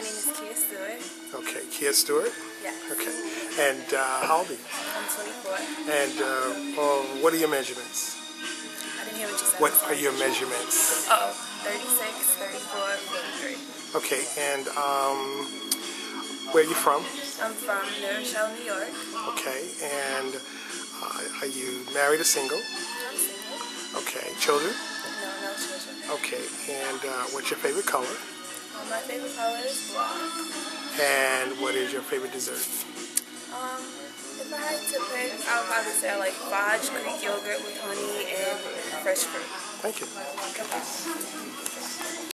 name is Kia Stewart. Okay, Kia Stewart? Yes. Okay. And how old are you? I'm 24. And what are your measurements? I didn't hear what you said. What are your measurements? Oh, 36, 34, 43. Okay, and where are you from? I'm from New Rochelle, New York. Okay, and are you married or single? I'm single. Okay, children? No, no children. Okay, and what's your favorite color? My favorite color is black. And what is your favorite dessert? If I had to pick, I would probably say I like fudge, Greek yogurt with honey, and fresh fruit. Thank you.